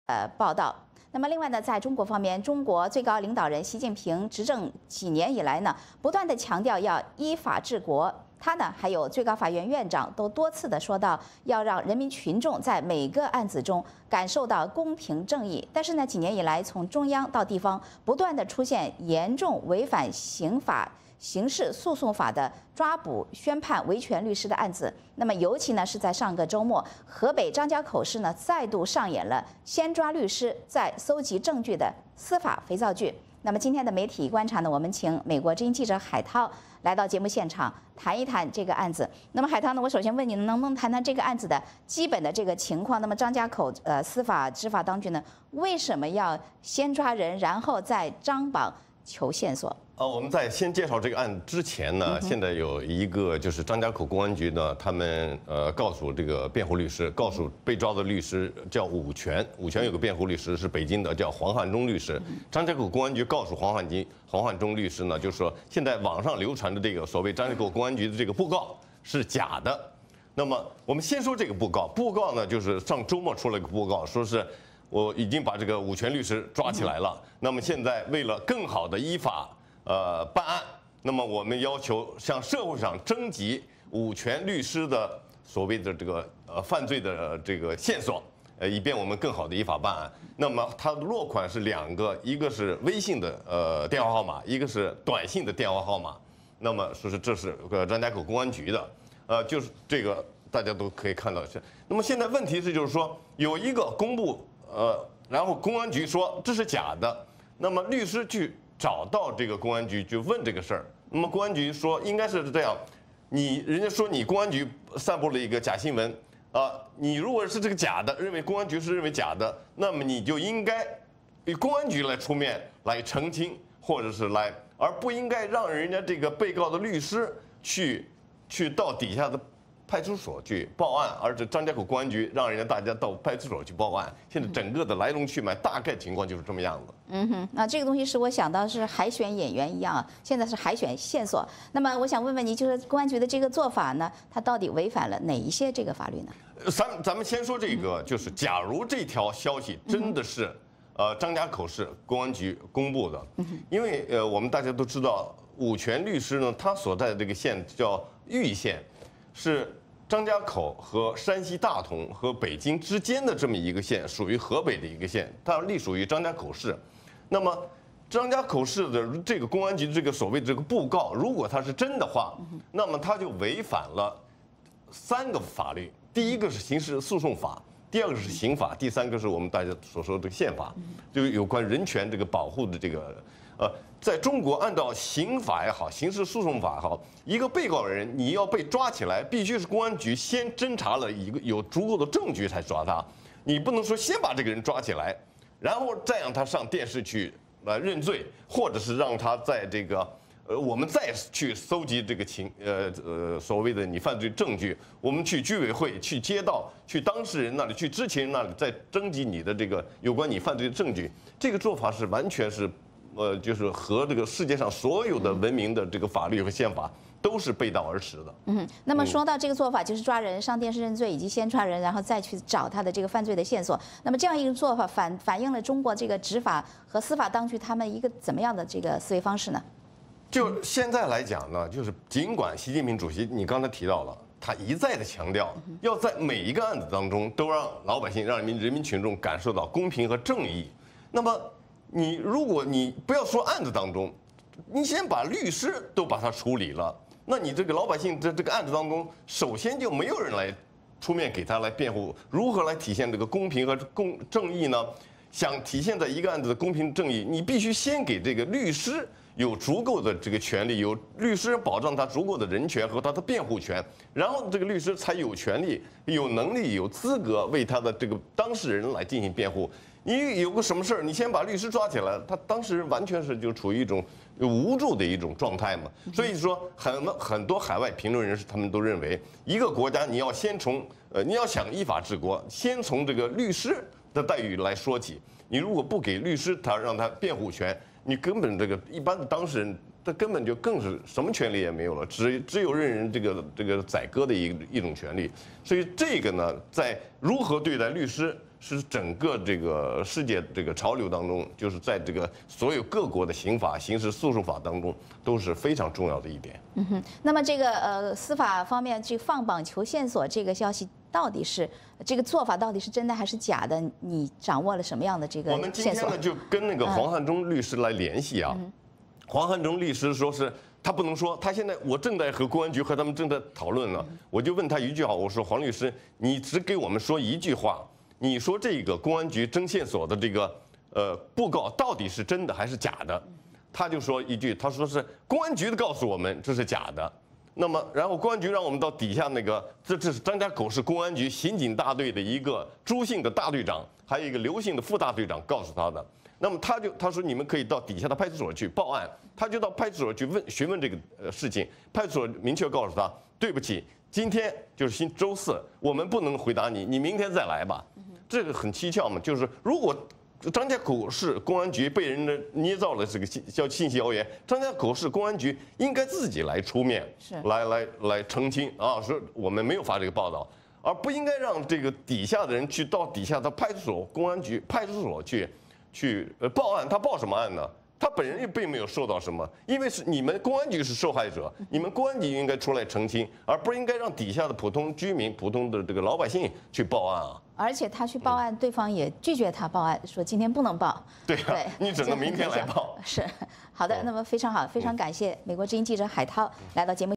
报道。那么，另外呢，在中国方面，中国最高领导人习近平执政几年以来呢，不断地强调要依法治国。他呢，还有最高法院院长都多次的说到，要让人民群众在每个案子中感受到公平正义。但是呢，几年以来，从中央到地方，不断的出现严重违反刑事诉讼法的抓捕、宣判维权律师的案子。那么，尤其呢是在上个周末，河北张家口市呢再度上演了先抓律师再搜集证据的司法肥皂剧。那么今天的媒体观察呢，我们请美国之音记者海涛来到节目现场谈一谈这个案子。那么海涛呢，我首先问你，能不能谈谈这个案子的基本的这个情况？那么张家口司法执法当局呢，为什么要先抓人，然后再张榜求线索？ 我们在先介绍这个案之前呢，现在有一个就是张家口公安局呢，他们告诉这个辩护律师，告诉被抓的律师叫武全有个辩护律师是北京的，叫黄汉忠律师。张家口公安局告诉黄汉忠律师呢，就是说现在网上流传的这个所谓张家口公安局的这个布告是假的。那么我们先说这个布告呢，就是上周末出了个布告，说是我已经把这个武全律师抓起来了。那么现在为了更好的依法办案，那么我们要求向社会上征集武全律师的所谓的这个犯罪的这个线索，以便我们更好的依法办案。那么它的落款是2个，一个是微信的电话号码，一个是短信的电话号码。那么说是这是张家口公安局的，就是这个大家都可以看到。那么现在问题是就是说有一个公布然后公安局说这是假的，那么律师去找到这个公安局就问这个事儿，那么公安局说应该是这样，人家说你公安局散布了一个假新闻，你如果是这个假的，认为公安局是认为假的，那么你就应该以公安局来出面来澄清，或者是而不应该让人家这个被告的律师去到底下的派出所去报案，而且张家口公安局让人家大家到派出所去报案。现在整个的来龙去脉大概情况就是这么样子。 那这个东西使我想到是海选演员一样啊，现在是海选线索。那么我想问问你，就是公安局的这个做法呢，它到底违反了哪一些这个法律呢？ 咱们先说这个，就是假如这条消息真的是张家口市公安局公布的，因为我们大家都知道武全律师呢，他所在的这个县叫玉县，是张家口和山西大同和北京之间的这么一个县，属于河北的一个县，它隶属于张家口市。那么张家口市的这个公安局这个所谓的这个布告，如果它是真的话，那么它就违反了3个法律，第一个是刑事诉讼法，第2个是刑法，第3个是我们大家所说的这个宪法，就是有关人权这个保护的这个在中国，按照刑法也好，刑事诉讼法也好，一个被告人你要被抓起来，必须是公安局先侦查了一个有足够的证据才抓他，你不能说先把这个人抓起来，然后再让他上电视去认罪，或者是让他在这个我们再去搜集这个所谓的你犯罪证据，我们去居委会、去街道、去当事人那里、去知情人那里再征集你的这个有关你犯罪的证据，这个做法是完全是。就是和这个世界上所有的文明的这个法律和宪法都是背道而驰的。 那么说到这个做法，就是抓人上电视认罪，以及先抓人，然后再去找他的这个犯罪的线索。那么这样一个做法反映了中国这个执法和司法当局他们一个怎么样的这个思维方式呢？ 就现在来讲呢，就是尽管习近平主席你刚才提到了，他一再的强调要在每一个案子当中都让老百姓、让人民群众感受到公平和正义。那么如果你不要说案子当中，你先把律师都把它处理了，那你这个老百姓在这个案子当中，首先就没有人来出面给他来辩护，如何来体现这个公平和正义呢？想体现在一个案子的公平正义，你必须先给这个律师有足够的这个权利，有律师保障他足够的人权和他的辩护权，然后这个律师才有权利、有能力、有资格为他的这个当事人来进行辩护。你有个什么事儿，你先把律师抓起来，他当事人完全是就处于一种无助的一种状态嘛。所以说，很多海外评论人士他们都认为，一个国家你要先从你要想依法治国，先从这个律师的待遇来说起。你如果不给律师让他辩护权，你根本这个一般的当事人，他根本就更是什么权利也没有了，只有任人这个宰割的一种权利。所以这个呢，在如何对待律师是整个这个世界这个潮流当中，就是在这个所有各国的刑法、刑事诉讼法当中都是非常重要的一点。 那么这个司法方面去放榜求线索这个消息，到底是这个做法到底是真的还是假的？你掌握了什么样的这个我们今天线索？ 呢就跟那个黄汉忠律师来联系啊。黄汉忠律师说是他不能说，他现在我正在和公安局和他们正在讨论呢。我就问他一句话，我说黄律师，你只给我们说一句话，你说这个公安局征线索的这个布告到底是真的还是假的？他就说一句，他说是公安局的告诉我们这是假的。那么，然后公安局让我们到底下那个，这是张家口市公安局刑警大队的一个朱姓的大队长，还有一个刘姓的副大队长告诉他的。那么他说你们可以到底下的派出所去报案，他就到派出所去询问这个事情，派出所明确告诉他，对不起，今天就是周四，我们不能回答你，你明天再来吧。这个很蹊跷嘛，就是如果张家口市公安局被人捏造了这个信息谣言，张家口市公安局应该自己来出面，来澄清啊，说我们没有发这个报道，而不应该让这个底下的人去到底下的派出所、公安局、派出所去报案。他报什么案呢？他本人也并没有受到什么，因为是你们公安局是受害者，你们公安局应该出来澄清，而不应该让底下的普通居民、普通的这个老百姓去报案啊。 而且他去报案，对方也拒绝他报案，说今天不能报。 对啊，你只能明天来报。 是，好的，那么非常好，非常感谢美国之音记者海涛来到节目。